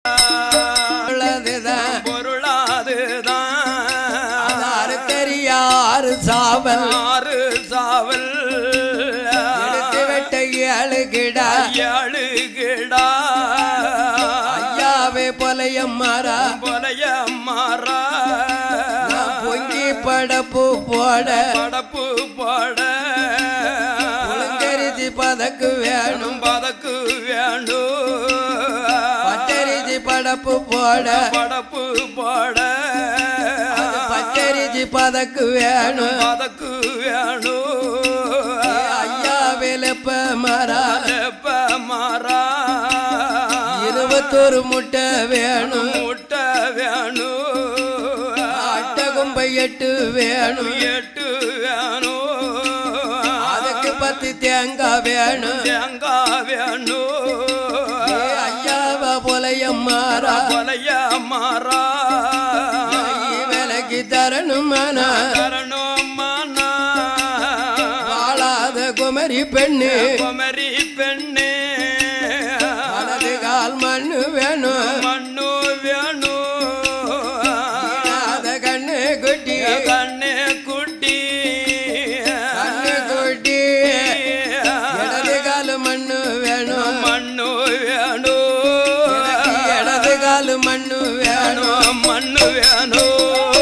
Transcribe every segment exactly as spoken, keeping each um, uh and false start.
பொருளாதுதான் தெரியாறு சாவல் ஆறு சாவல் எடுத்து வெட்ட ஏழுகிடா ஏழுகிடா ஐயாவே பொலையம்மாரா பொலையம்மாரா பொங்கி படப்பு போட படப்பு போட புழுங்கரிசி பதக்கு வேணும் பதக்கு வேணும் பச்சரிசி படப்பு போட படப்பு போட பச்சரிசி பதக்கு வேணும் பதக்கு வேணும் ஐயாவே லெப்ப மாறா லெப்ப மாறா இருபத்தொரு முட்டை வேணும் முட்டை வேணும் அட்டை கும்பை எட்டு வேணும் எட்டு வேணும் அதுக்கு பத்து தேங்காய் வேணும் தேங்காய் வேணும் ஐயாவா பொலையம்மாரா பொலையம்மாரா விலைக்கு தரணும் தரணும் வாழாத குமரி பெண்ணு குமரி பெண்ணு வலது கால் மண்ணு வேணும் மண்ணு வேணும் அத கண்ணு குட்டி கண்ணு குட்டி கண்ணு குட்டி இடது கால் மண்ணு வேணும் மண்ணு வேணும் இடது கால் மண்ணு வேணும் மண்ணு வேணும்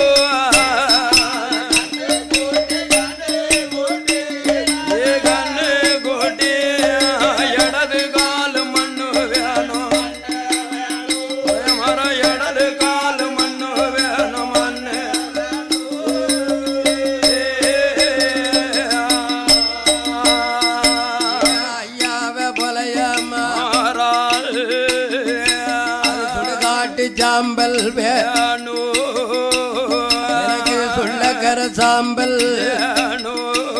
சாம்பல் வேணு எனக்கு சொல்லக்கர சாம்பல் வேணு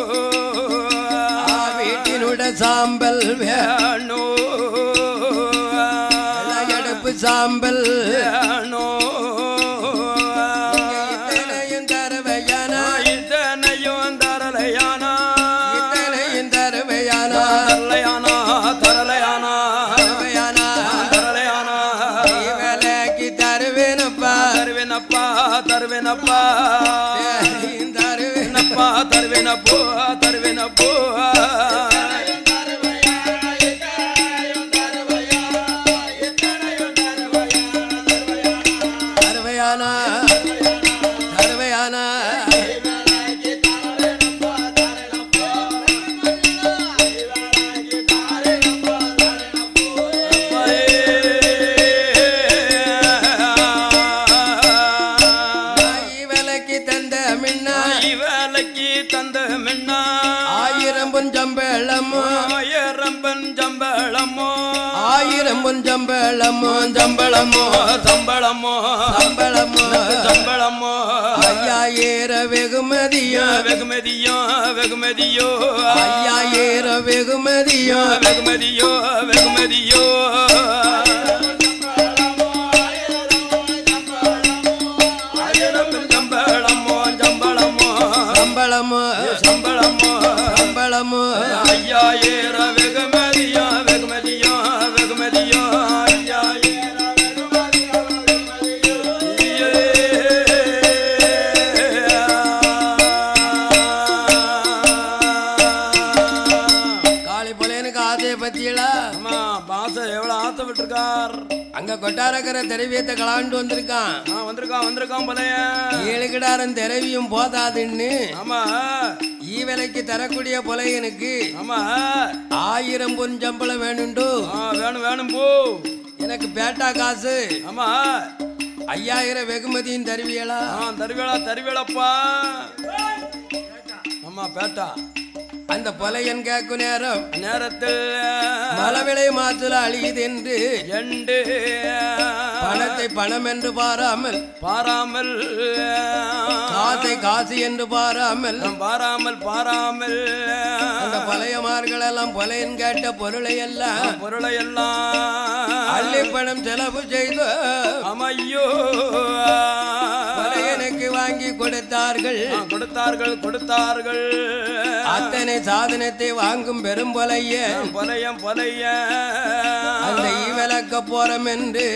வீட்டினுட சாம்பல் வேணு எடுப்பு சாம்பல் வேணு இத்தனையும் தரவையானா இத்தனையும் தரலையானா இத்தனையும் தரவையானா தரலையானா தரலையானா தருவேனப்பா தருவேனப்பா தருவேனப்பா தருவேனப்போ தருவேனப்போ தருவையானா தருவையானா ஆயிரம் பொஞ்சம்பளமோ ஆயிரம் பொஞ்சம்பளமோ ஆயிரம் பொஞ்சம்பளமோ சம்பளமோ சம்பளமோ சம்பளமோ சம்பளமோ ஐயாயிர வெகுமதியோ வெகுமதியோ வெகுமதியோ ஐயாயிர வெகுமதியோ வெகுமதியோ வெகுமதியோ சம்பளமோ சம்பளமோ சம்பளமோ ஐயாயிர வெகுமதியோ வெகுமதியோ வெகுமதியோ ஐயாயிர வெகுமதியோ வெகுமதியோ காளி பொலையனுக்கு ஆசையை பத்தியலா ஆமா பாச எவ்வளவு ஆசைப்பட்டிருக்கார் அங்க கொட்டாரக்கரை திரவியத்தை கலாண்டு வந்திருக்கான் வந்திருக்கான் வந்திருக்கான் போலைய ஏழு கிடாரம் திரவியும் போதாதுன்னு ஆமா ஈவிலைக்கு தரக்கூடிய பொலையனுக்கு ஆமா ஆயிரம் பொன் சம்பளம் வேணுண்டு வேணும் வேணும் போ எனக்கு பேட்டா காசு ஆமா ஐயாயிரம் வெகுமதியும் தருவியலா தருவேளா தருவேளப்பா ஆமா பேட்டா அந்த பொலையன் கேட்கும் நேரம் நேரத்தில் மலவிளை மாத்துல அழியுது என்று எண்டு பணத்தை பணம் என்று பாராமல் பாராமல் காசை காசு என்று பாராமல் பாராமல் பாராமல் அந்த பழையமார்கள் எல்லாம் பொலையன் கேட்ட பொருளை எல்லாம் பொருளை எல்லாம் அள்ளி பணம் செலவு செய்து அமையோ பொலையனுக்கு வாங்கி கொடுத்தார்கள் கொடுத்தார்கள் கொடுத்தார்கள் அத்தனை சாதனத்தை வாங்கும் பெரும் பொலைய பொலையம் பொலைய அந்த ஈவலக்க போறோம் என்று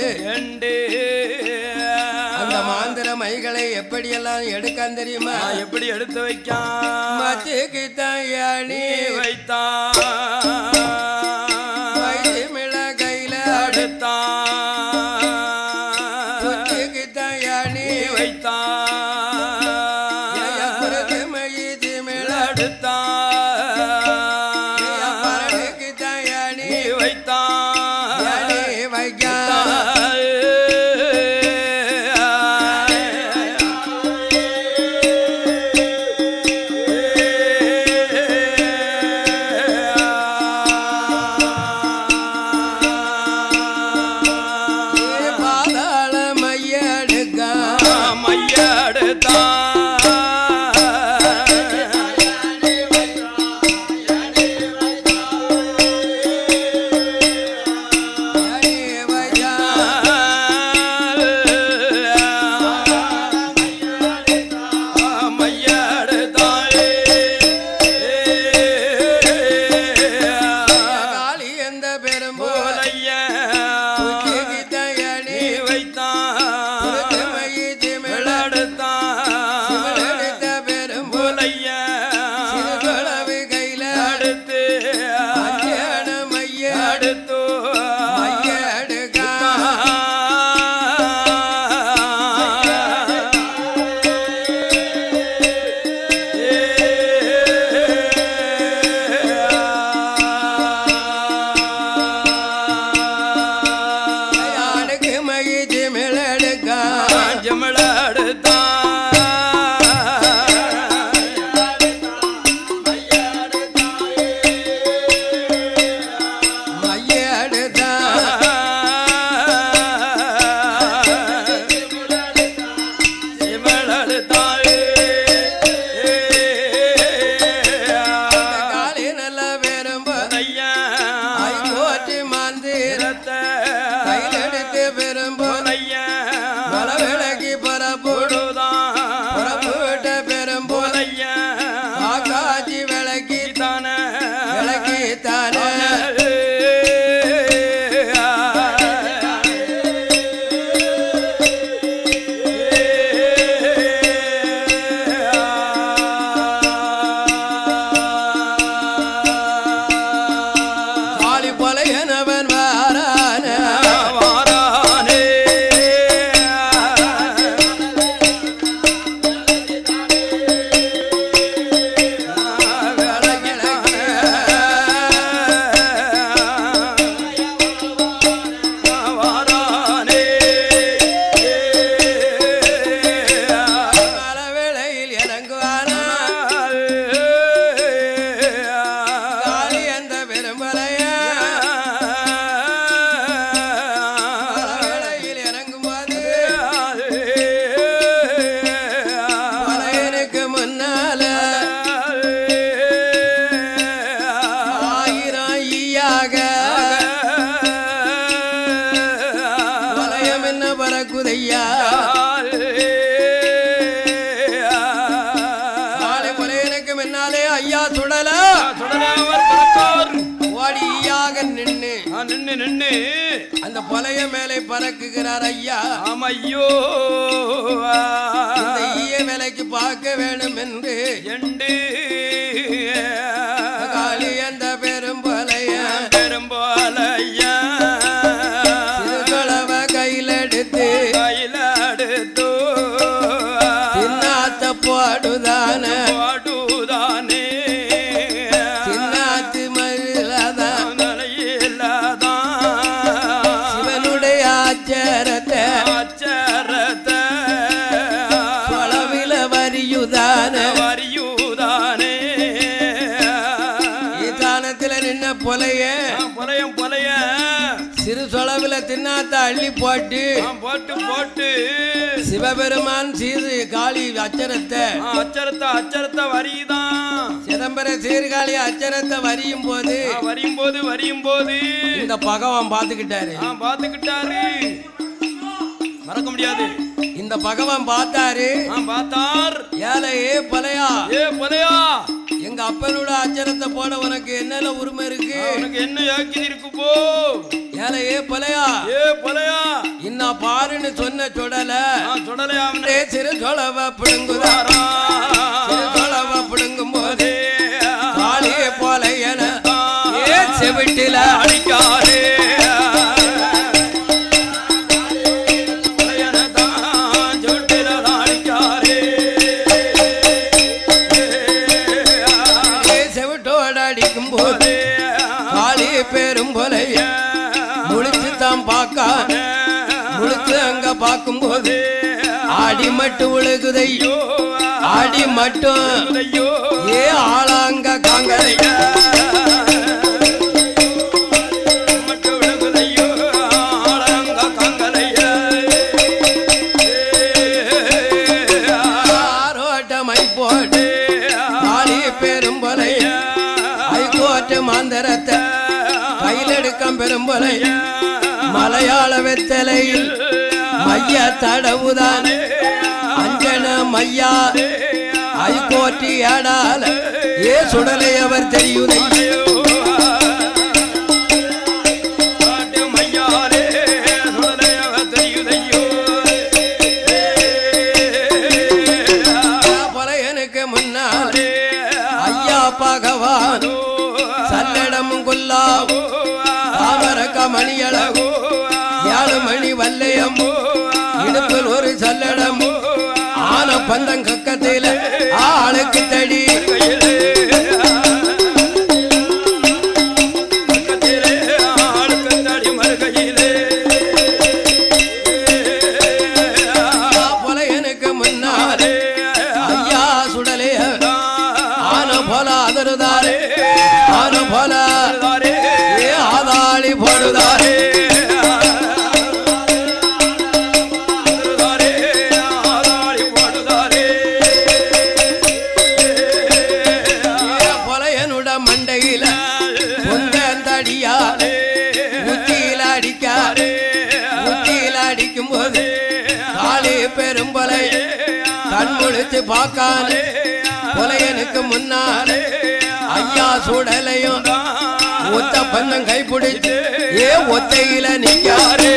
அந்த மாந்திர மைகளை எப்படியெல்லாம் எடுக்கான் தெரியுமா? எப்படி எடுத்து வைக்கான்? மச்சுக்கு தயாணி வைத்தான் மிள கையில அடுத்தான் மச்சுக்கு தயாணி வைத்தான் மயிது மிள அடுத்தான் பரனுக்கு தயாணி வைத்தான் வைக்கா அந்த பொலைய மேலே பறக்குகிறார் ஐயா. ஆமையோ இந்த ஈய வேலைக்கு பார்க்க வேணும் என்று எண்டு காளி அந்த பெரும் பொலைய பெரும் பொலைய சிறுகளவ கையில் எடுத்து கையில் எடுத்து தின்னாத்த போடுதான போடுதானே தின்னாத்து மயிலதான் அச்சரத்தை அச்சரத்தை சொலவில வரியுதான வரியுதானே ஈதானத்துல நின்ன பொலைய பொலையம் பொலைய சிறு சொலவில தின்னாத்த அள்ளி போட்டு போட்டு போட்டு சிவபெருமான் சீது காளி அச்சரத்தை அச்சரத்தை அச்சரத்தை வரியுதான் சிதம்பர சீர்காழி அச்சரத்தை வரியும் போது வரியும் போது வரியும் போது இந்த பகவான் பாத்துக்கிட்டாரு பாத்துக்கிட்டாரு மறக்க முடியாது. இந்த பகவான் பார்த்தாரு. பார்த்தார். ஏலே ஏ பலையா, ஏ பலையா, எங்க அப்பனோட அச்சரத்தை போட உனக்கு என்னல உரிமை இருக்கு? உனக்கு என்ன யாக்கியது இருக்கு போ? ஏலே ஏ பலையா, ஏ பலையா, இன்னா பாருன்னு சொன்ன சுடல சுடலையா சிறு சொலவ பிடுங்குதாரா. சிறு சொலவ பிடுங்கும் போது காளிய போல என ஏ செவிட்டில அடிக்காரே. பேரும் போலைய முழிச்சு தான் பார்க்க முழிச்சு அங்க பார்க்கும் போது ஆடி மட்டும் உழுகுதையோ, ஆடி மட்டும் ஏ ஆளாங்க காங்கலைய ஆரோட்டமை போட்டு ஆடி பேரும் போலைய ஐகோட்டு மாந்தரத்தை கையிலெடுக்கம் பெரும்பலை மலையாள வெத்தலையில் மைய தடவுதான் அஞ்சன மையா ஐகோட்டி ஆடால ஏ சுடலை அவர் தெரியுதை. பலையனுக்கு முன்னால் ஐயா பகவான் சல்லடமும் கொல்லா தாமரக்க மணியழகு ஏழு மணி வல்லையம் இடுப்பில் ஒரு சல்லடம் ஆன பந்தம் கக்கத்தில ஆளுக்கு தடி பொலையனுக்கு முன்னாலே ஐயா சுடலே ஆன போல அதருதாரே ஆன போல ஆதாளி போடுதாரே. பொலையனுட மண்டையில பொந்தடியா உச்சியில அடிக்காரு. உச்சியில அடிக்கும் போது காளி பெரும்பலை கண் முழிச்சு பார்க்கானே. பொலையனுக்கு முன்னாலே ஐயா சுடலையும் ஒத்த பந்தம் கைப்பிடிச்சு ஏ ஒத்தையில நிக்காரே.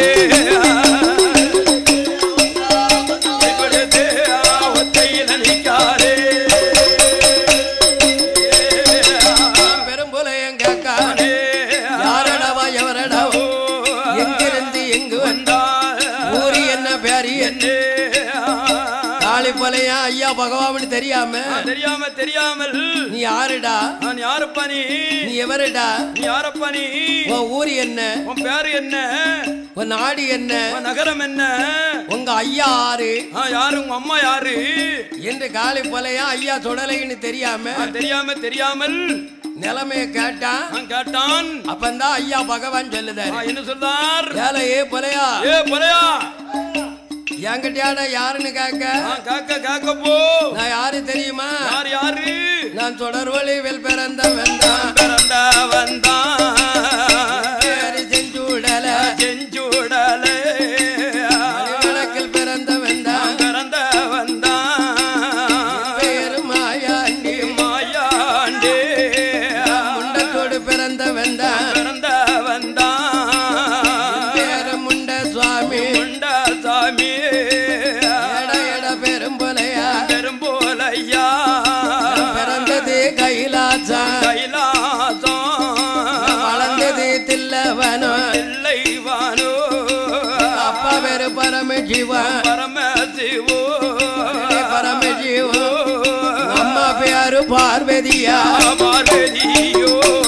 பெரும்புலையும் கேட்கானே யாரடவா எவரடவோ எங்கிருந்து எங்கு வந்தா ஊரி என்ன பேரி என்ன காளி பொலையா ஐயா பகவான் தெரியாம தெரியாம தெரியாமல் நீ யாருடா? நான் யாருப்பா? நீ நீ எவருடா? நீ யாரப்பா? நீ உன் ஊர் என்ன? உன் பேரு என்ன? உன் நாடு என்ன? உன் நகரம் என்ன? உங்க ஐயா யாரு? யாரு? உங்க அம்மா யாரு என்று காளி பொலையா ஐயா தொடலைன்னு தெரியாம தெரியாம தெரியாமல் நிலைமைய கேட்டான் கேட்டான். அப்பந்தான் ஐயா பகவான் சொல்லுதாரு. என்ன சொல்றார்? ஏல ஏ பொலையா, ஏ பொலையா, என்கிட்டயாட யாருன்னு கேட்க கேட்க கேட்க போ. நான் யாரு தெரியுமா? யார் யாரு? நான் தொடர்வழி வெல் பிறந்த வந்தான் பிறந்த வந்தான் செஞ்சுடல செஞ்சுடல வழக்கில் பிறந்த வந்தான் பிறந்த வந்தான் பேரு மாயாண்டி மாயாண்டி முண்டத்தோடு பிறந்த வந்தான் பிறந்த வந்தான் பேரு முண்ட சுவாமி முண்ட சாமி எட எட பெரும்பொலையா பெரும்போலையா பிறந்தது கைலாசம் கைலாசம் வளர்ந்தது தில்லவனோ தில்லைவானோ அப்பா பேரு பரமசிவன் பரமசிவோ பரமசிவோ அம்மா பேரு பார்வதியா பார்வதியோ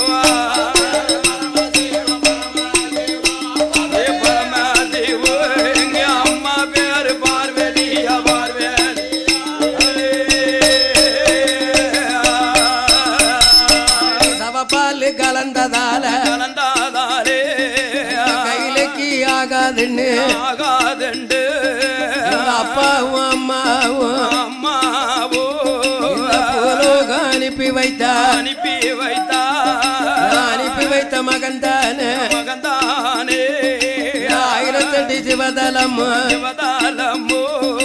பரமசிவோ எங்க அம்மா பேரு பார்வதியா பார்வதி சவப்பால் கலந்ததால கலந்தாதாலே கையிலக்கு ஆகாதுன்னு ஆகாதண்டு அப்பாவும் அம்மாவும் அம்மாவோ பூலோகம் அனுப்பி வைத்தா அனுப்பி வைத்தா அனுப்பி வைத்த மகன் தானே மகந்தானே ஆயிரத்தெட்டு சிவதலமோ சிவதாலமோ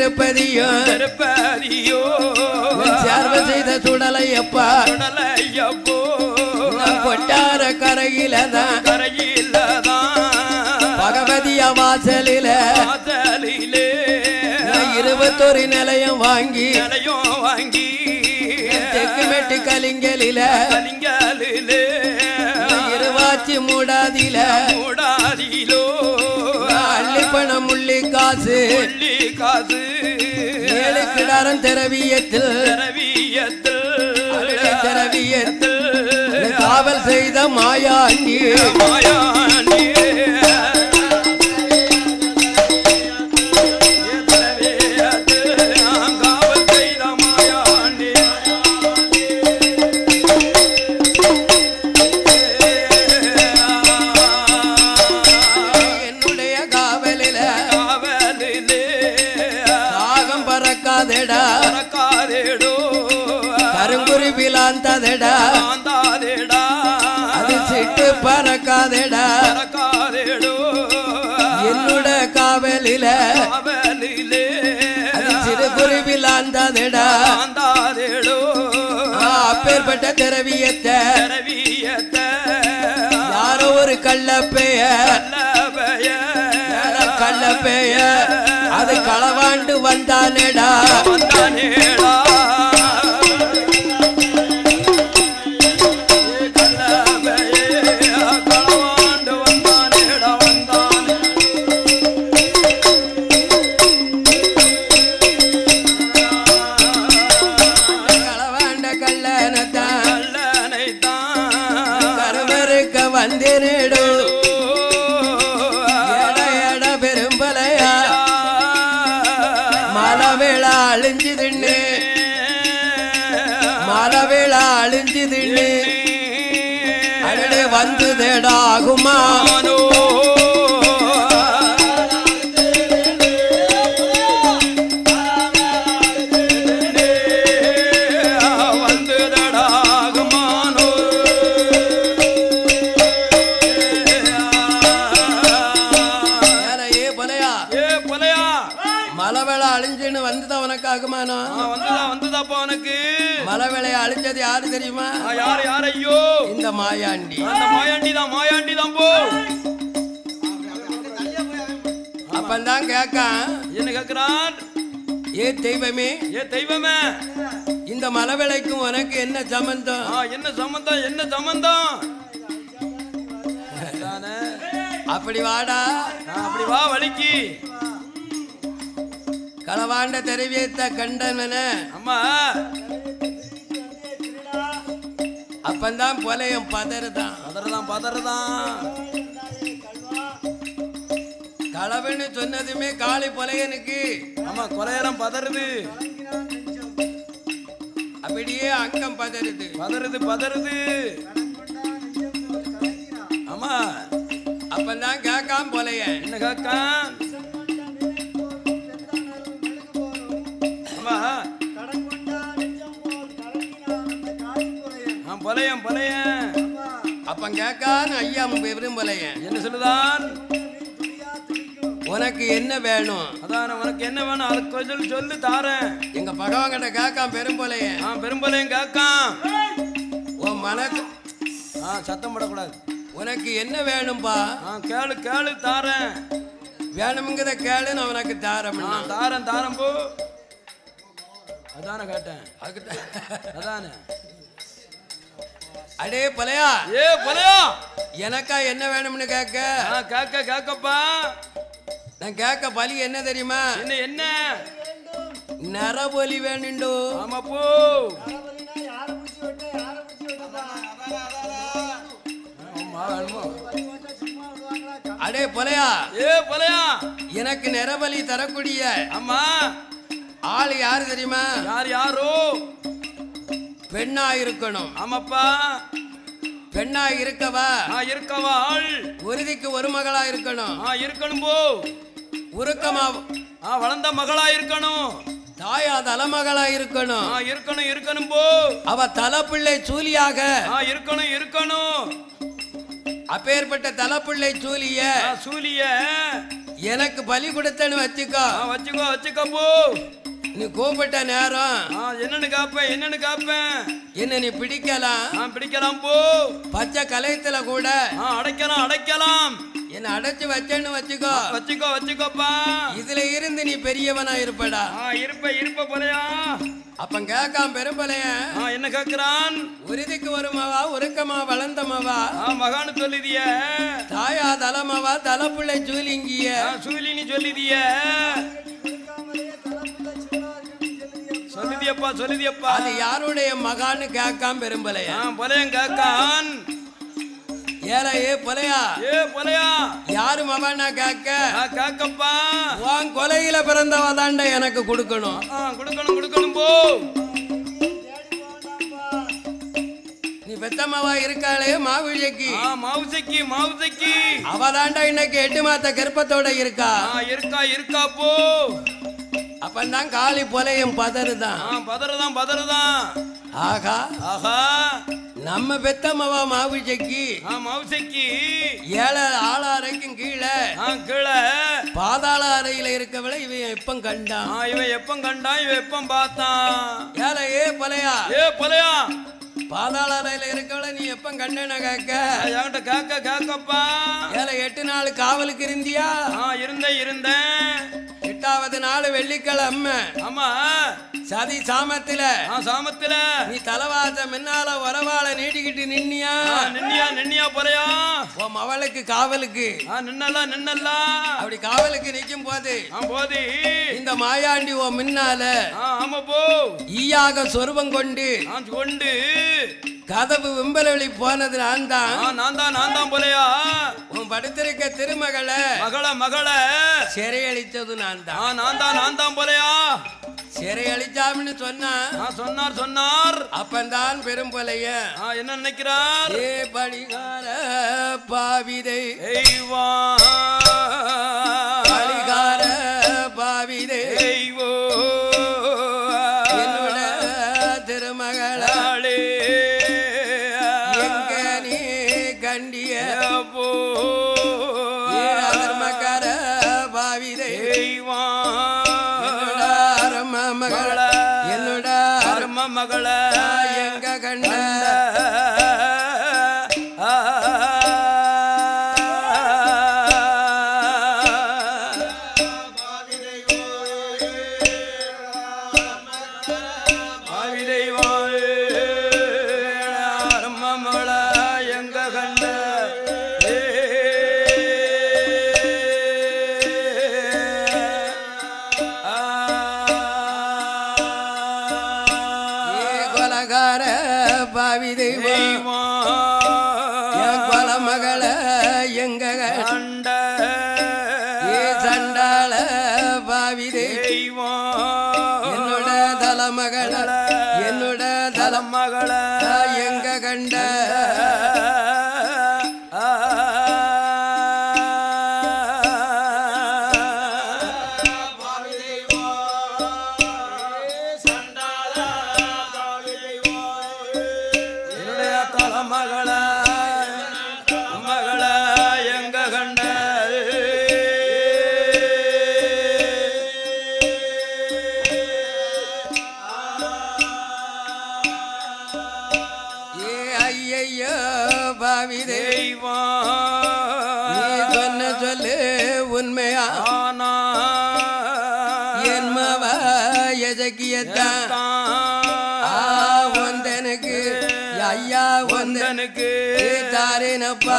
திருப்பதியும் திருப்பதியோ சேர்வு செய்த சுடலையப்பா சுடலையப்போ கொட்டார கரையிலதான் கரையிலதான் பகவதிய வாசலில வாசலிலே இருபத்தொரு நிலையம் வாங்கி நிலையம் வாங்கி தெற்கு மெட்டு கலிங்கலில கலிங்கலிலே இருவாச்சி மூடாதில மூடாதிலோ அள்ளிப்பணம் முள்ளி காசு முள்ளி காசு ஏழு கிடாரம் திரவியத்தில் திரவியத்தில் திரவியத்தில் காவல் செய்த மாயாண்டி மாயாண்டி காவல் செய்த மாயாண்டி என்னுடைய காவலில காவலிலே தாகம் பறக்காதடா பறக்காதேடோ கருங்குருவிலாந்ததடா ஆந்தாதேடா அது சிட்டு பறக்காதடா பறக்காதேடோ என்னோட காவலில காவலிலே சிறு குருவிலாந்ததடா ஆந்தாதேடோ அப்பேற்பட்ட திரவியத்தை திரவியத்தை யாரோ ஒரு கள்ளப்பைய நல்லபய கள்ளப்பைய அது களவாண்டு வந்தானேடா வந்தானேடா களவாண்ட கள்ளனத்தான் கல்லனைத்தான் கருவருக்க வந்தினேடு எட எட பெரும்பலையா மலவேளா அழிஞ்சு தின்னு மலவேளா அழிஞ்சு தின்னு அடடே வந்து தேடாகுமா மலவேளா அழிஞ்சுன்னு வந்துதான் உனக்கு ஆகுமானோ வந்துதாப்பா உனக்கு மலவேளைய அழிஞ்சது யாரு தெரியுமா யாரு யார் ஐயோ இந்த மாயாண்டி அந்த மாயாண்டி தான் மாயாண்டி தான் போ அப்பந்தான் கேட்கான் என்ன கேக்குறான் ஏ தெய்வமே ஏ தெய்வமே இந்த மலவேளைக்கும் உனக்கு என்ன சம்பந்தம் என்ன சம்பந்தம் என்ன சம்பந்தம் அப்படி வாடா அப்படி வா வலிக்கு களவாண்ட தெரிவித்த கண்டன அம்மா அப்பந்தான் போலையும் பதறுதான் பதறதான் பதறதான் களவன்னு சொன்னதுமே காளி பொலையனுக்கு ஆமா கொலையெல்லாம் பதறுது அப்படியே அங்கம் பதறுது பதறுது பதறுது ஆமா அப்பந்தான் கேட்காம போலைய என்ன கேட்கான் ஆமா பலையம் பலையம் அப்ப கேட்கான் ஐயா விரும்பலைய என்ன சொல்லுதான் உனக்கு என்ன வேணும் அதான் உனக்கு என்ன வேணும் அதுக்கு கொஞ்சம் சொல்லு தாரேன் எங்க பகவான் கிட்ட கேட்காம பெரும்போலைய பெரும்பலையும் கேட்கான் உன் மனசு சத்தம் போடக்கூடாது உனக்கு என்ன வேணும்பா கேளு கேளு தாரேன் வேணுங்கிறத கேளு நான் உனக்கு தாரம் தாரன் தாரம் போ அதான கேட்டேன் அதானே அடே பலையா ஏ பலையா எனக்கா என்ன வேணும்னு கேட்க கேட்க கேட்கப்பா நான் கேட்க பலி என்ன தெரியுமா என்ன என்ன நரபலி வேணுண்டோ ஆமா போ அடே பலையா ஏ பலையா எனக்கு நரபலி தரக்கூடிய அம்மா ஆள் யாரு தெரியுமா யார் யாரோ பெண்ணா இருக்கணும் ஆமாப்பா பெண்ணா இருக்கவா இருக்கவா ஆள் உறுதிக்கு ஒரு மகளா இருக்கணும் இருக்கணும் போ உருக்கமா வளர்ந்த மகளா இருக்கணும் தாயா தலைமகளா இருக்கணும் இருக்கணும் இருக்கணும் போ அவ தலைப்பிள்ளை சூலியாக இருக்கணும் இருக்கணும் அப்பேற்பட்ட தலைப்பிள்ளை சூலிய சூலிய எனக்கு பலி கொடுத்தன்னு வச்சுக்கோ. வச்சுக்கோ வச்சுக்கோ போ. நீ கூப்பிட்ட நேரம் என்னன்னு காப்பேன் என்னன்னு காப்பேன். என்ன நீ பிடிக்கலாம் பிடிக்கலாம் போ. பச்சை கலையத்துல கூட அடைக்கலாம் அடைக்கலாம். என்ன அடைச்சு வச்சேன்னு வச்சுக்கோ. வச்சுக்கோ வச்சுக்கோப்பா. இதுல இருந்து நீ பெரியவனா இருப்படா. இருப்ப இருப்ப போலையா. அப்ப கேட்காம பெரும்பலைய என்ன கேட்கிறான். உறுதிக்கு வருமாவா உருக்கமா வளர்ந்தமாவா மகான்னு சொல்லிதிய. தாயா தலமாவா தலப்புள்ளை சூலிங்கிய சூலினி சொல்லிதிய. சொல்லுதியப்பா சொல்லுதியப்பா. அது யாருடைய மகான்னு கேட்காம பெரும்பலைய பொலையன் கேட்கான். ஏல ஏ பொலையா ஏ பொலையா யாரு மகனா கேட்க கேட்கப்பா. உன் கொலையில பிறந்தவ தாண்ட எனக்கு கொடுக்கணும். கொடுக்கணும் கொடுக்கணும் போ. நீ பெத்தம்மாவா இருக்காளே மாவுஜைக்கு மாவுசைக்கு மாவுசைக்கு அவ தாண்டா இன்னைக்கு எட்டு மாத்த கர்ப்பத்தோட இருக்கா. இருக்கா இருக்கா போ. அப்பந்தான் காளி பொலையும் பதறுதான் பதறுதான் பதறுதான். ஆகா ஆஹா நம்ம பெத்தம்மாவா மாவுஜைக்கு மாவுசைக்கு ஏழை ஆளாரைக்கும் கீழே கீழே பாதாள அறையில இருக்கவளை இவன் எப்ப கண்டான். இவன் எப்ப கண்டான் இவன் எப்ப பார்த்தான். ஏல ஏ பொலையா ஏ பொலையா பாதாள அறையில இருக்கவளை நீ எப்ப கண்டன கேட்க என்கிட்ட கேட்க கேட்கப்பா. ஏல எட்டு நாள் காவலுக்கு இருந்தியா. இருந்தேன் இருந்தேன். எட்டாவது நாள் வெள்ளிக்கிழமை ஆமா சதி சாமத்துல சாமத்துல நீ தலவாச முன்னால வரவாள நீட்டிக்கிட்டு நின்னியா நின்னியா நின்னியா போறையா. உன் அவளுக்கு காவலுக்கு நின்னலாம் நின்னலாம். அப்படி காவலுக்கு நிக்கும் போது போது இந்த மாயாண்டி உன் முன்னால ஆமா போ ஈயாக சொருபம் கொண்டு கொண்டு கதவு விம்பலவழி போனது நான் தான் நான் தான் நான் தான் போலையா. உன் படுத்திருக்க திருமகளை மகள மகள சிறையளித்தது நான் தான் நான் தான் நான் தான் போலையா. சிறையளிச்சாம்னு சொன்னா சொன்னார் சொன்னார். அப்பந்தான் பெரும்பலைய என்ன நினைக்கிறார். ஏ படிகார பாவிதை படிகார பாவிதை என்னோட திருமகளே எங்க நீ கண்டிய மகர பாவிதை மகள என்னோட அரும மகள எங்க கண்ட பாவி தெய்வம் கொல மகள எங்க கண்ட ஏ சண்டாள பாவி தெய்வம் என்னோட தலமகள என்னோட தலமகள எங்க கண்ட பாவி தெய்வம் நீ சொன்ன சொல்லு உண்மையா என் மவ எஜக்கியத்தான் ஒந்தனுக்கு ஐயா ஒந்தனுக்கு தாரேனப்பா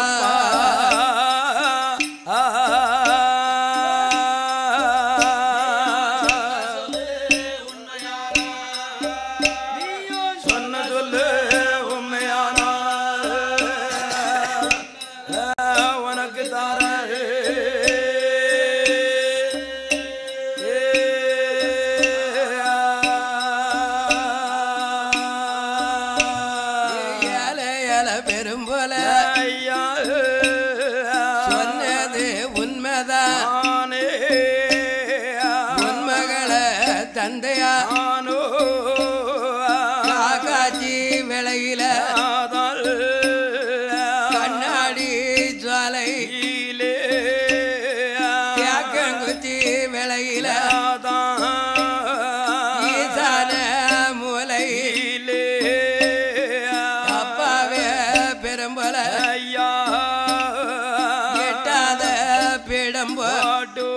பெரும்போல சொன்னது உண்மைதான் உன் மகளை தந்தையா காக்காச்சி விலையில கண்ணாடி ஜுவலை கேக்க குச்சி விலையில ஈசான மூலையிலே அப்பாவே பெரும்பல எட்டாத பிடம்போட்டு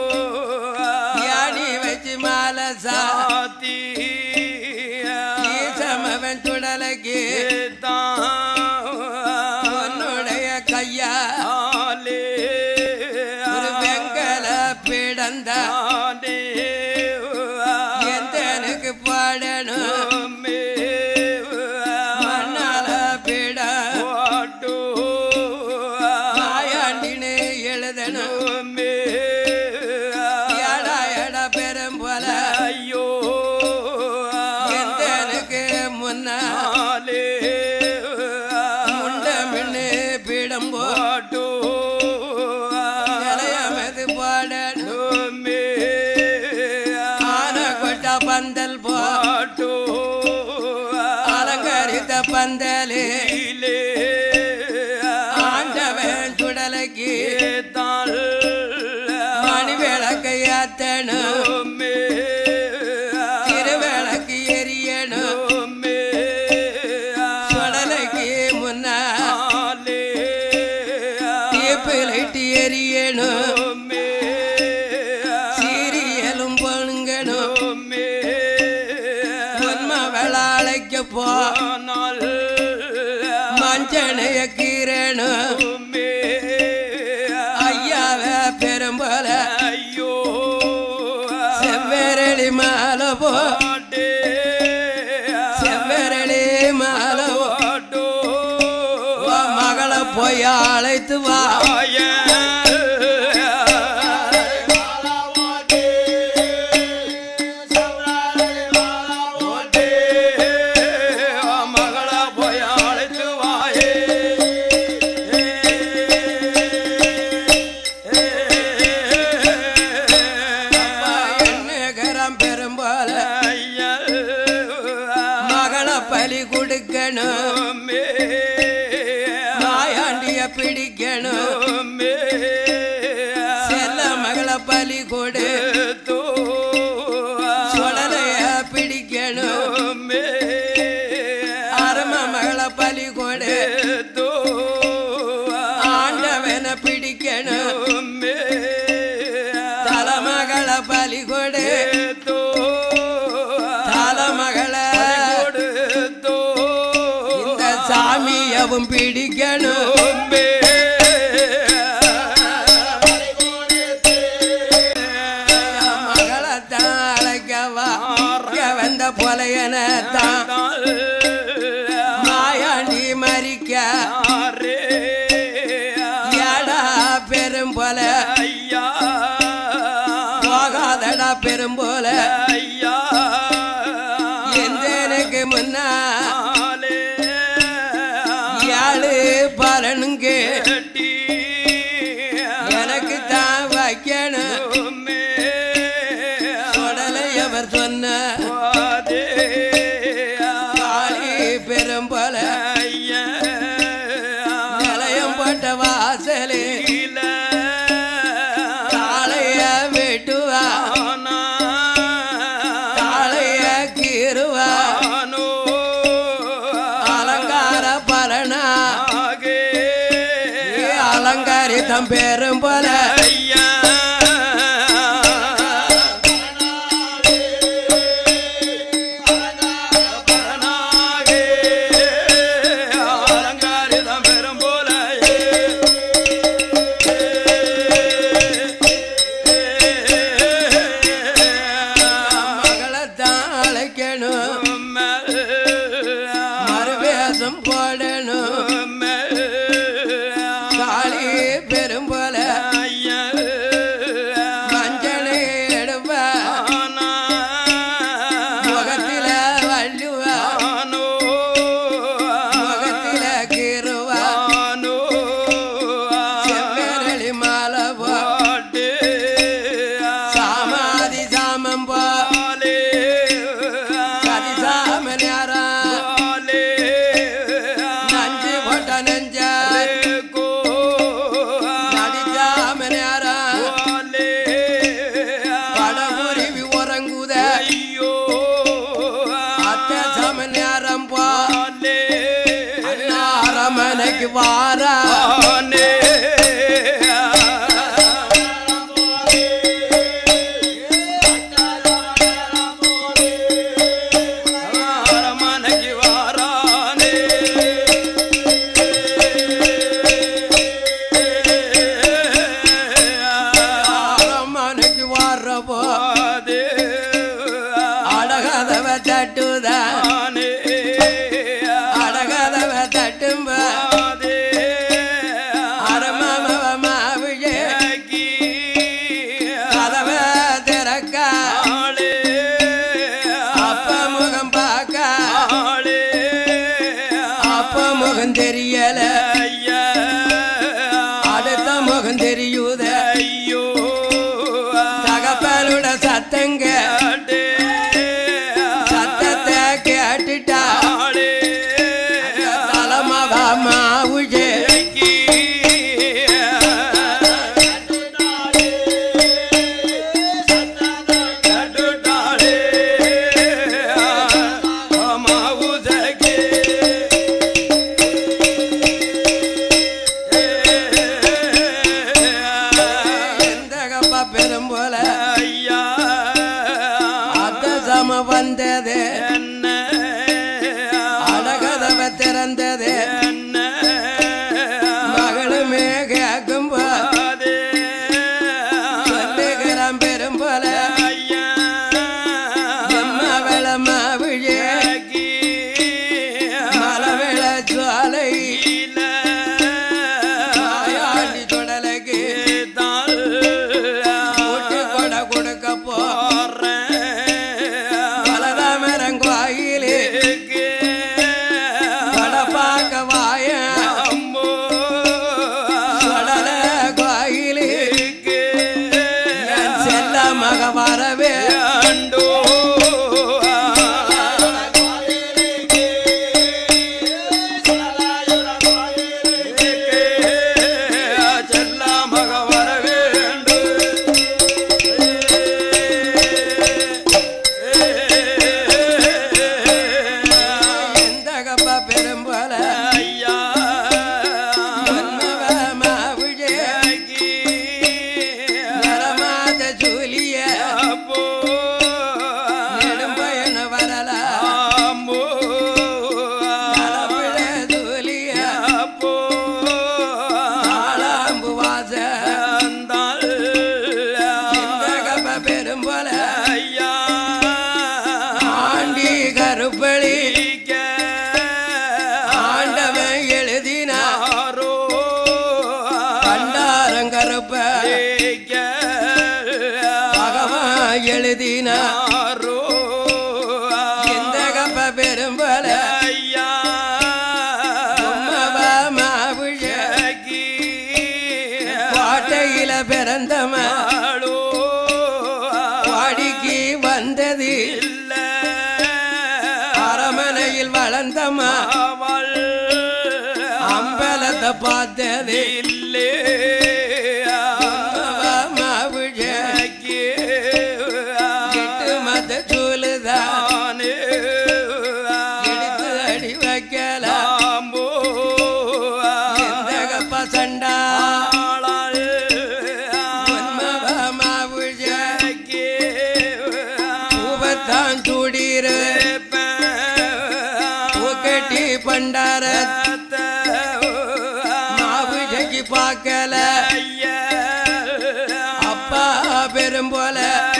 யானி வச்சு மாலை சாத்தி ஈசமவன் சுடலைக்கு உன்னுடைய கையா ஒரு வெங்கல பிடந்த எந்தனுக்கு பாடணும் மண்ணால பிட மாயாண்டினு எழுதணும் எடா எடா பெரும் போல ஐயோ எந்தனுக்கு முன்னாலே முண்டமின்னு பிடம் போட்டு நிலையமது பாடணும் ஆன கொட்ட பந்தல் போட்டு அலங்கரித்த பந்தலே ஆண்டவன் சுடலைக்கு மணி விளக்கை ஏத்தணும் திருவிளக்கு எரியணும் சுடலைக்கு முன்னாலே தீப்பிலைட்டு எரியணும் சீரியலும் பொழுங்கணும் பொன்ம விளாளைக்க போனால் மஞ்சனைய கீரணும் ஐயாவ பெரும்பல ஐயோ செவ்வரளி மாலை போ செவ்வரளி மாலை போட்டு மகளை போய் அழைத்து வா பலி கொடுக்கணும் மாயாண்டிய பிடிக்கணும் செல்ல மகளை பலி கொடு சுடலைய பிடிக்கணும் அரம மகளை பலி கொடு ஆண்டவன பிடிக்கணும் தலைமகளை பலி கொடு தலைமகளை சாமியவும் பிடிக்கணும் மகளத்தான் அழைக்கவா வந்த பொலையனத்தான் மாயாண்டி மறிக்க ஏடா பெரும் போல போகாதடா பெரும் போல எந்தனுக்கு முன்னா பலனுங்க எனக்கு தான் வைக்கணும் சொடலையவர் சொன்ன காளி பெரும் போல நிலையம் போட்ட வாசலே காளைய வெட்டுவா காளைய கீறுவா அலங்கார பலனா அலங்காரித்தம் பெரும் போல அலங்காரித்தம் பெரும் போல மகளத்தான் அழைக்கணும் மறுவேஷம் போடணும் காளி பெரும் போல வாரா தெரியல அடுத்த முகம் தெரியுத ஐயோ தகப்பலுட சத்தங்க சத்தத்தை கேட்டுட்டா தலமவா மாவுஜே வந்தது அழகதவ திறந்தது மகளுமே கேட்கும் போது சொல்லுகிறான் பெரும் போல மவள மாவிழே மலவெள சோலை ஆயாண்டி தொடலைக்கு கூட்டு கொட கொடுக்க போறேன் வரவே அண்டோ செல்லா மக வரவே எந்த கப்பா பெரும்போல ஐயா ஆண்டவன் எழுதினாரோ பண்டாரங்கருப்ப பகவான் எழுதினாரோ இந்த கப்ப பெரும்பல பாட்டையில பிறந்தமாளோ வாடிக்கு வந்தது அரமனையில் வளர்ந்தமாவள் அம்பலத்தை பார்த்தது இல்லே கிட்டு மத சூழுதானே எடுத்து அடி வைக்கலாம்போ எந்த கப்ப சண்டா பூவத்தான் சூடிரு பூக்கட்டி பண்டார மாவுஜகி பார்க்கல அப்பா பெரும்போல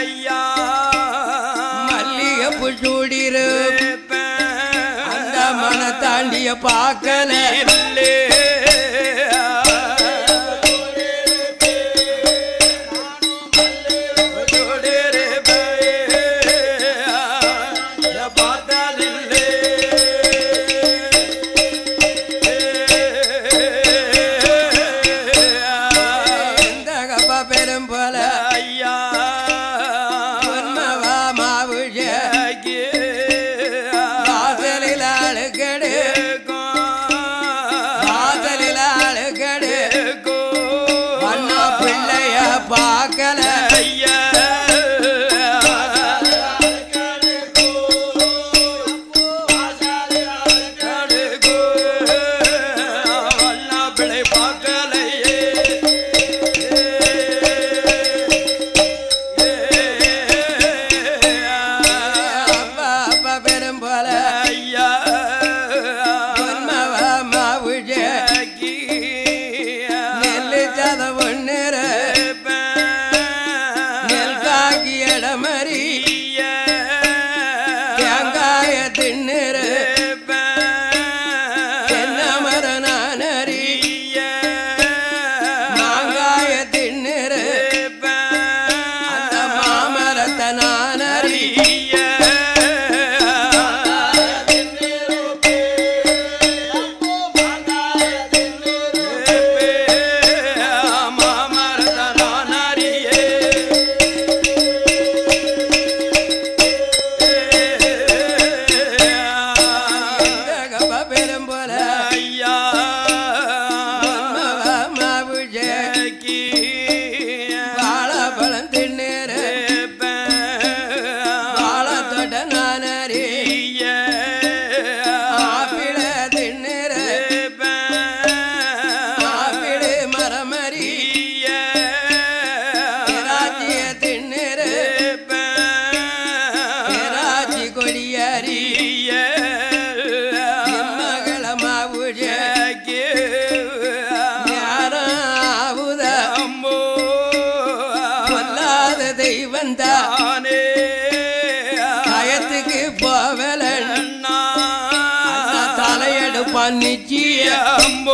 மல்லிகைப்பூ சூடிரு அந்த மன தாண்டிய பார்க்கல பெரும்போல ஐயா மாவுஜ போகாத தெய்வம் தானே கயத்துக்கு போவல தலையெடுப்பான் நிச்சயம்போ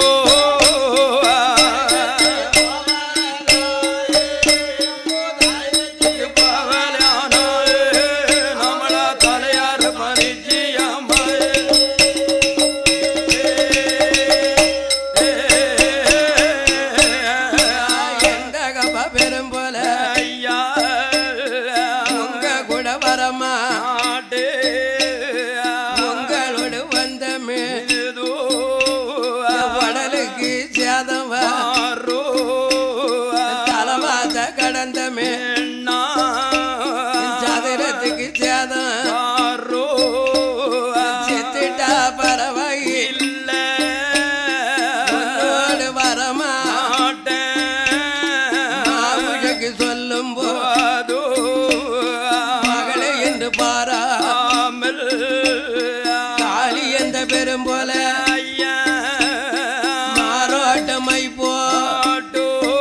சதுரத்துக்கு சேதம் செத்துட்டா பரவாயில்ல வரமாட்டேன் சொல்லும் போதோ மகளே என்று பாராமல் காளி எந்த பெரும் போல மாரோட்டமை போட்டு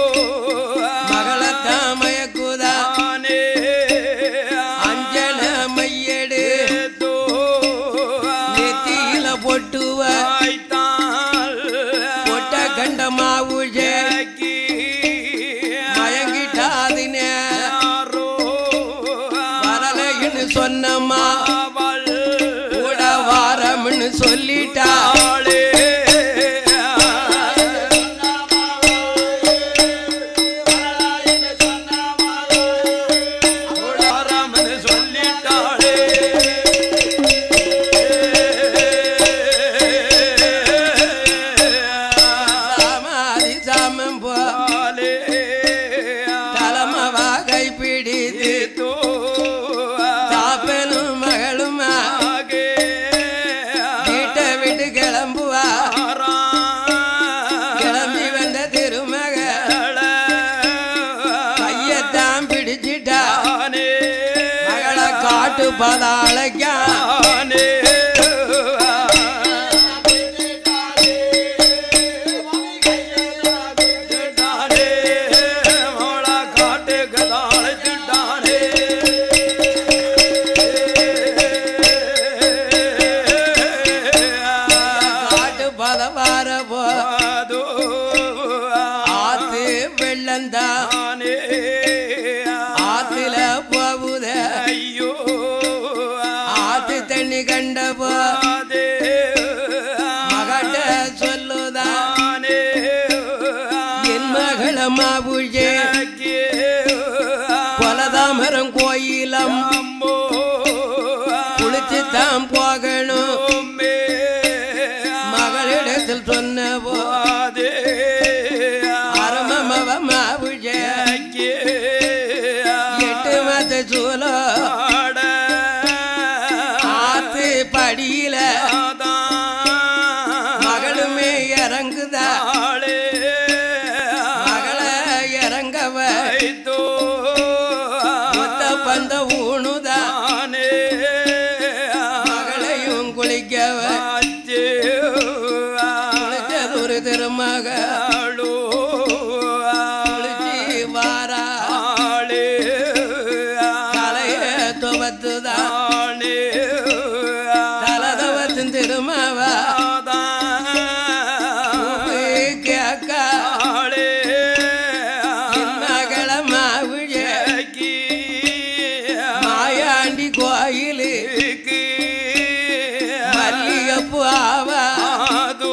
சொன்னம்மா கூட வாரம்னு சொல்லிட்டாளே சாமாதி சாமம் போலே தலைமவா கைப்பிடித்து கிளம்பி வந்த திருமக கையத்தான் பிடிச்சிட்டானே மகளை காட்டு பதாளைக்கானே ஆத்து வெள்ளந்தானே ஆத்துல போவுத ஐயோ ஆத்து தண்ணி கண்ட போதே மகட்ட சொல்லுதானே என் மகள மாபுழே கொலதாமரம் கோயிலம் குளிச்சு தாம் போகணும் மகளிடத்தில் சொன்ன போதே அரமமவ மாபுழே எட்டு மத சூலோ ஆத்து படியில மகளுமே இறங்குதாளே மகளை இறங்க வைத்தோ மொத்த பந்த ஊணுதானே மகளையும் குளிக்க வச்சு குளிச்சது ஒரு திருமகளோ குளிச்சு வாராளே தலைய துவத்துதானே தலதவத்தின் திருமவா கேக்காளே மகள மாவிழே மாயாண்டி கோயிலுக்கு மல்லிகப்பு ஆவாதோ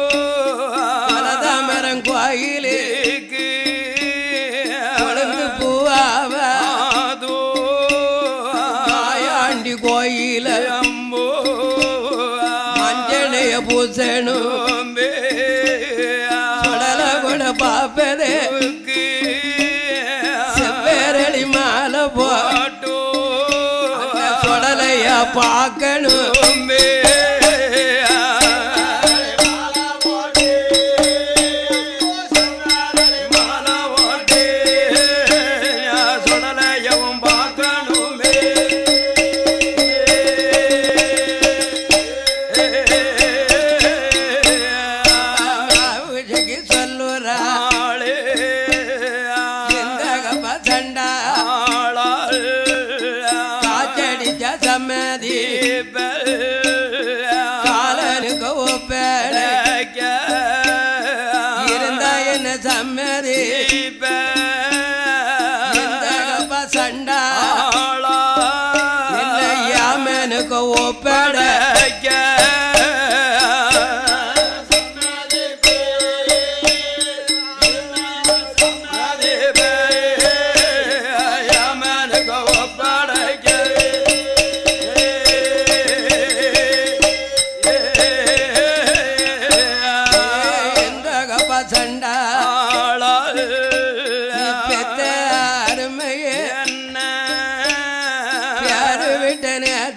பலதாமரம் கோயிலுக்கு கொழுந்து பூவாவாதோ மாயாண்டி கோயில மஞ்சளைய பூசணும் சொடல கூட பாப்பதே செவ்வேரளி மாலை போட்டோ சொடலையா பார்க்கணும் சொல்லுறாளே இந்த கப்ப சண்டா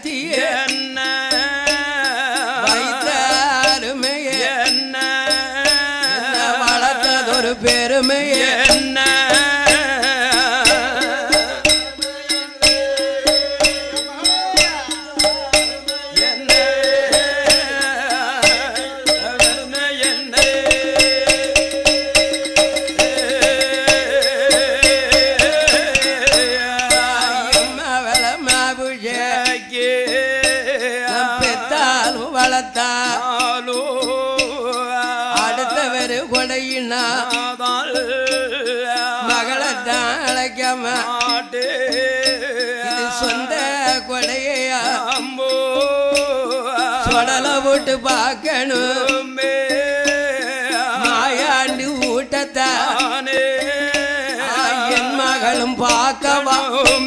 வளர்த்திய என்ன வைத்த அருமையே என்ன வளர்த்ததொரு பெருமையே என்ன அடுத்தவர் கொடையினா மகளத்தான் அழைக்காம இது சொந்த கொடையா சொடல போட்டு பார்க்கணும் மாயாண்டி ஊட்டத்தானே என் மகளும் பார்க்கவா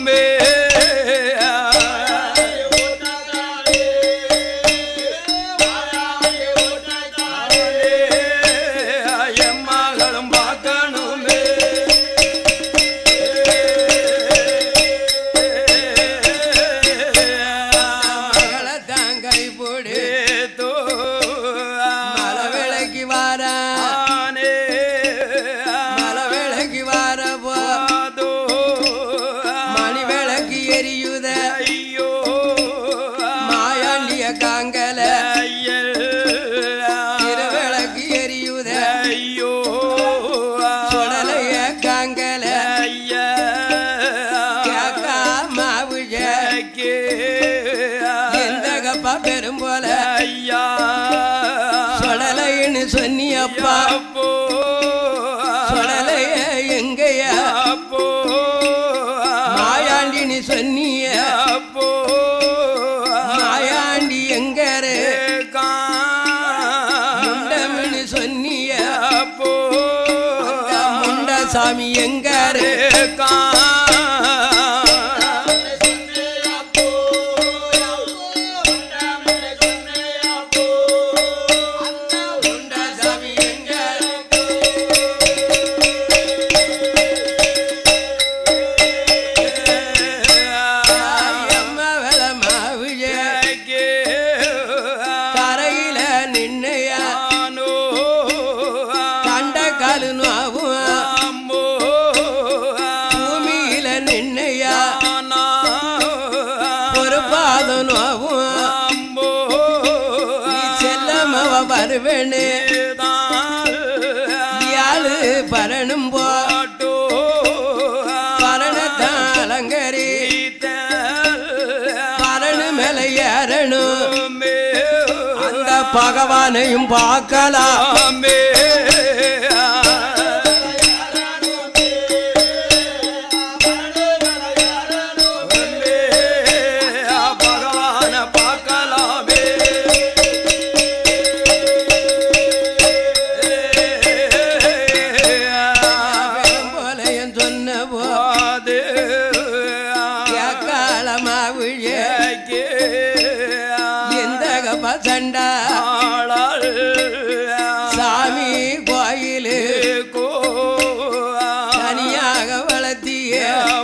பெரும் போல ஐயா சொடலைன்னு சொன்னியப்பா சொடலைய எங்கயா மாயாண்டின்னு சொன்னிய மாயாண்டி எங்கரு முண்டம்னு சொன்னிய முண்டசாமி எங்கரு வருவேனே யாழு பரணும் போட்டோ பரணத்தான் அலங்கரி பரணு மேல ஏறணும் அந்த பகவானையும் பார்க்கலாமே சாமி கோயிலு தனியாக வளர்த்திய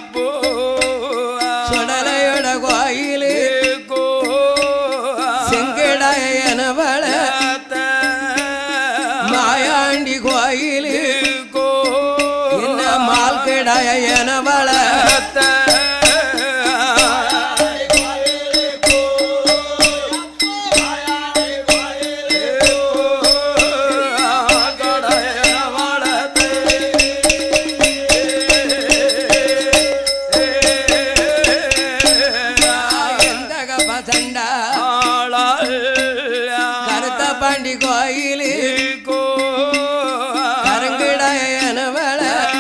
சொடலையோட கோயிலு செங்கடாயனவள மாயாண்டி கோயிலு என்ன மால்கடாயனவள பாண்டி கோயிலு கரங்கடாயனவள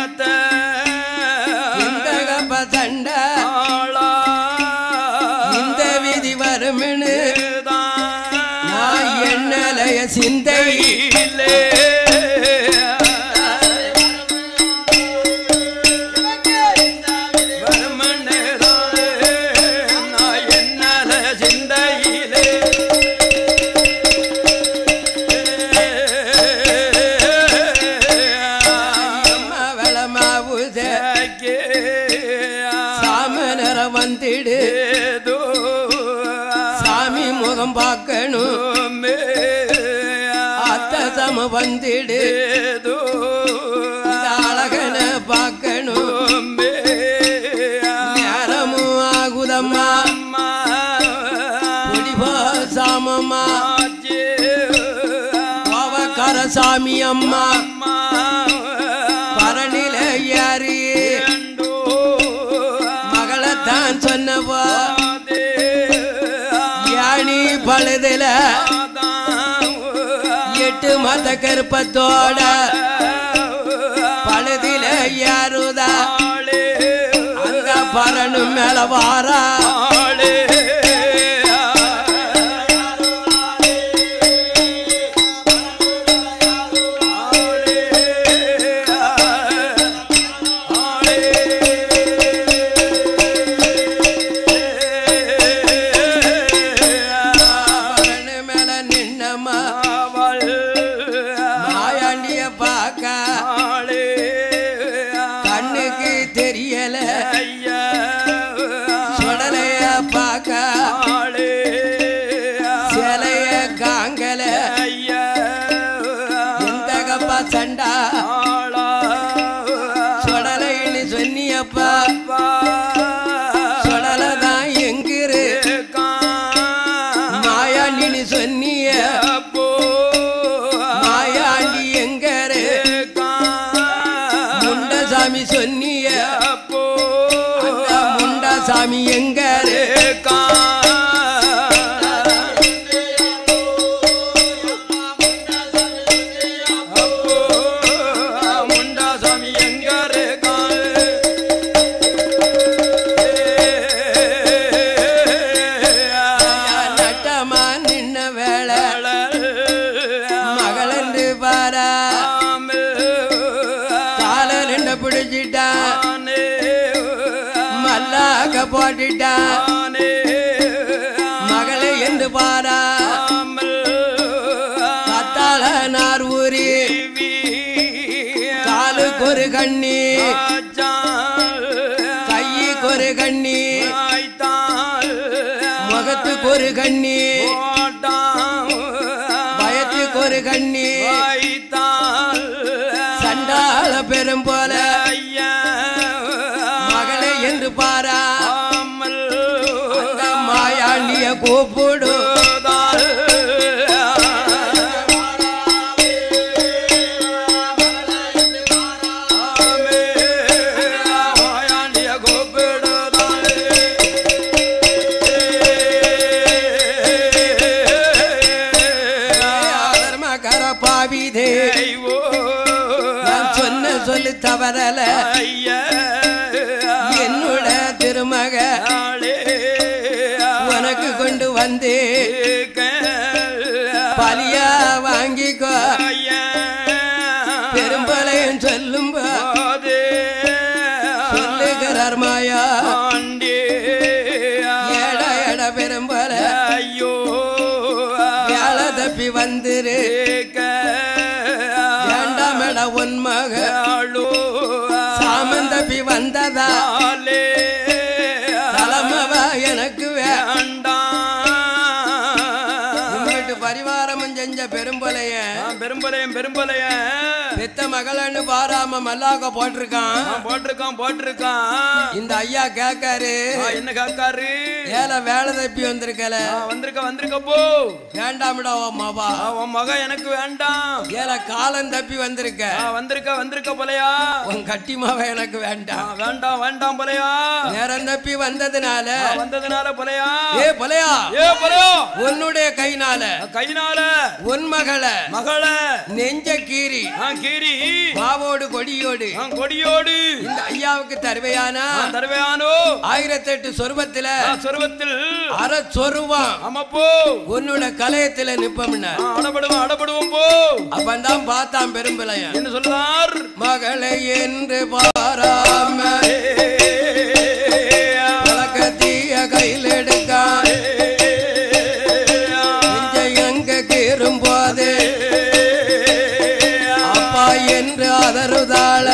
இந்த கப்ப சண்டா இந்த விதி வரும்னு நான் எண்ணலைய சிந்தையிலே வந்திடு முகம் பார்க்கணும் அத்த சம வந்திடு அழகனை பார்க்கணும் நேரமும் ஆகுதம்மா குடிபோ சாமம்மா கரசாமி அம்மா பரணில யாரு மகளத்தான் சொன்னவோ யானி பழுதுல எட்டு மத கருப்பத்தோட பழுதில யாருதா அந்த பரணு மேல வாரா சண்டா சொடலைன்னு சொன்னியப்பா சொடலதான் எங்கிரு மாயாண்டின்னு சொன்னிய மாயாண்டி எங்கரு முண்டசாமி சொன்னிய முண்டசாமி எங்கரு மல்லாக போட்டுட்டான் மகளை என்று பாரா கத்தாள நார் ஊரி காலுக்கு ஒரு கண்ணி கைக்கு ஒரு கண்ணி முகத்துக்கு ஒரு கண்ணி பயத்துக்கு ஒரு கண்ணி சண்டாள பெரும் போல மகளை என்று பாரா மாயாண்டிய கூப்பிடு பாவிதே நான் சொன்ன சொல்லு தவறல என்னோட திருமக உனக்கு கொண்டு வந்து பலியா வாங்கிக்கோ பெரும்பலையும் சொல்லும் சொல்லுகிறார் மாயா எட எட பெரும்பல வேலை தப்பி வந்துரு வேண்டாமட உன் மக சாமந்தப்பி வந்ததா தலைமவ எனக்கு வேண்டாம் பரிவாரமும் செஞ்ச பெரும்பலைய பெரும்பலையும் பெரும்பலைய பெத்த மகளன்னு பாராம மல்லாக்க போட்டிருக்கான் போட்டிருக்கான் போட்டிருக்கான் இந்த ஐயா கேக்காரு என்ன கேக்காரு ஏல வேலை தப்பி வந்திருக்கல வந்திருக்க வந்திருக்க போ வேண்டாம்டா உன் மவா உன் மக எனக்கு வேண்டாம் ஏல காலம் தப்பி வந்திருக்க வந்திருக்க வந்திருக்க போலையா உன் கட்டி மவ எனக்கு வேண்டாம் வேண்டாம் வேண்டாம் போலையா நேரம் தப்பி வந்ததுனால வந்ததுனால போலையா ஏ போலையா ஏ போலையா உன்னுடைய கைனால கைனால உன் மகள மகள நெஞ்ச கீரி கீரி மாவோடு கொடியோடு கொடியோடு இந்த ஐயாவுக்கு தருவையானா தருவையானோ ஆயிரத்தி எட்டு சொருபத்துல சொருபத்தில் அர சொருவான் ஆமாப்போ உன்னோட கலையத்துல நிப்பம்னா அடபடுவோம் அடபடுவோம் போ அப்பந்தான் பார்த்தான் பெரும்பலையா என்ன சொல்றார் மகளை என்று பாராம பழக்கத்திய கையில் எடுக்கான் போது அப்பா என்று அதருதாள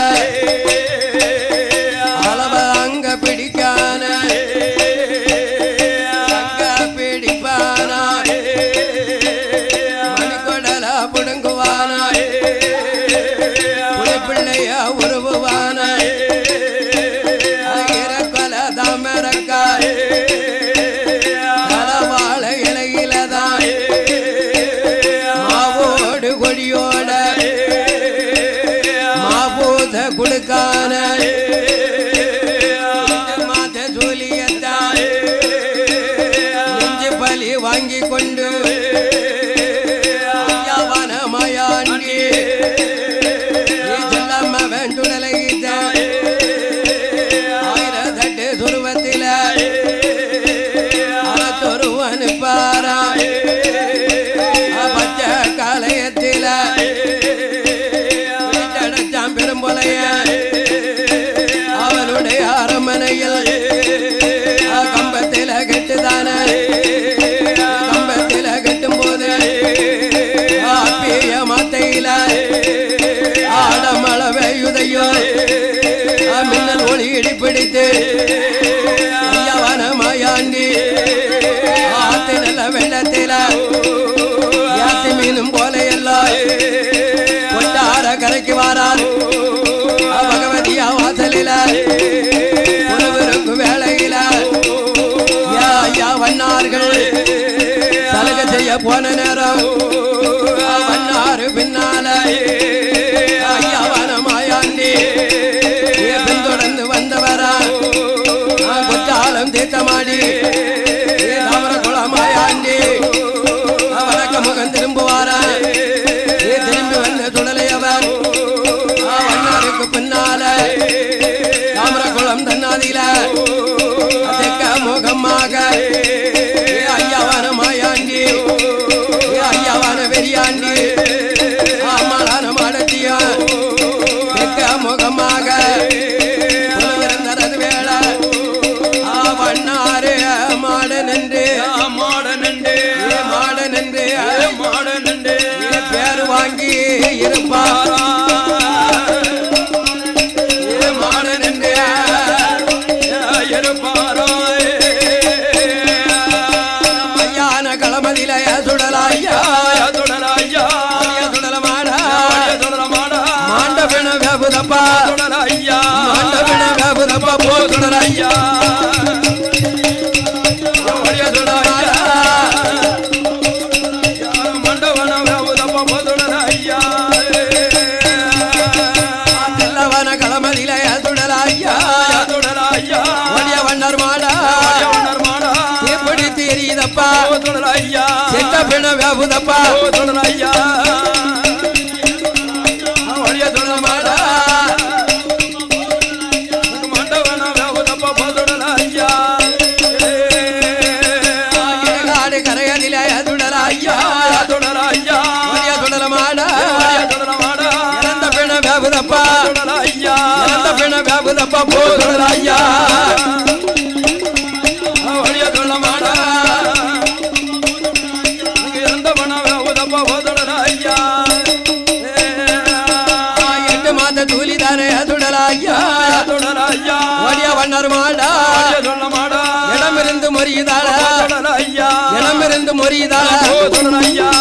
அளவ அங்க பிடிக்கான அங்க பிடிப்பான தாமரக்கா தலவாழ இலையிலதான் மாவோடு கொடியோட மாபூத குடுக்கான மாத சூலியத்தான் நெஞ்சு பலி வாங்கி கொண்டு மயாண்டி செல்லம்ம வேண்டுடலை ஆயிரத்தட்டு சுருவத்தில அறத்தொருவன் பாரா பச்சை காலயத்தில வீட்டடைச்சான் பெரும்பொலைய அவனுடைய அரமனையில் கம்பத்தில கெட்டுதான கம்பத்தில கெட்டும் போது மத்தையில ஆடமள வேயுதையோ மின்னல் ஒளி இடி பிடித்து ஐயவன மாயாண்டி ஆத்து நல்ல வெள்ளத்தில யாத்தி மீனும் போல எல்லாம் கொட்டார கரைக்கு வாரான் பகவதியா வாசலில உறவிருக்கும் வேளையில ஐயா வண்ணார்கள் சலுகை செய்ய போன நேரம் வண்ணாறு பின்னால ஐயாவான மாயாண்டி பின்தொடர்ந்து வந்தவரா கொச்சாலம் தீர்த்தமாடி தாமர குளம் மாயாண்டி வடக்க முகம் திரும்புவாரா திரும்பி வந்த சுடலையவர் வண்ணாருக்கு பின்னால தாமர குளம் தன்னாதில தெக்க முகமாக ஐயாவான மாயாண்டி ஐயாவான பெரியாண்டி அம்மாளான மாடத்தியா தெக்க முகமாக இருந்தது வேளை வண்ணாறு மாடனன்று மாடனண்டு மாடனன்று மாடனண்டு பேரு வாங்கி இருப்பாரா மாடனன்று இருப்பாரா ஐயான களமதில சுடலாயா சுடலாயா சுடலமாடா சுடலமாடா மாண்டபிண வேபுதப்பா சுடலாயா மாண்டபிண வேபுதப்பா போ சுடலாயா சுடலாயா மண்டவன வேபுதப்பா போ சுடலாயா செல்லவன களமதில சுடலாயா சுடலாயா ஒடிய வண்ணர் மாடா வண்ணர் மாடா எப்படி தெரியுதப்பா சுடலாயா செத்த பிண வேபுதப்பா சுடலாயா ஒடிய சுடலமாடா மண்டவன வேபுதப்பா போ சுடலாயா காடு கரையதில சுடலாயா சுடலாயா ஒடிய சுடலமாடா சுடலமாடா இறந்த பிண வேபுதப்பா சுடலாயா இறந்த பிண வேபுதப்பா போ சுடலாயா ஒடிய சுடலமாடா இறந்தவன வேபுதப்பா போ சுடலாயா எட்டு மாத தூளிதானே சுடலாயா சுடலாயா ஒடிய வண்ணர் மாடா சுடலமாடா இடமிருந்து மொரியுதாள சுடலாயா இடமிருந்து மொரியுதாள சுடலாயா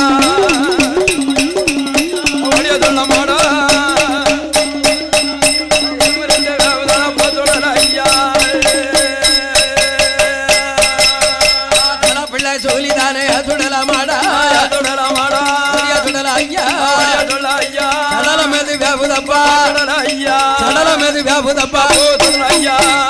ஒடிய சுடலமாடா பிள்ளை சூலிதானே சுடலமாடா சுடலமாடா சுடலாயா சுடலாயா சடலம் எது வேபுதப்பா சுடலாயா சடலம் எது வேபுதப்பா சுடலாயா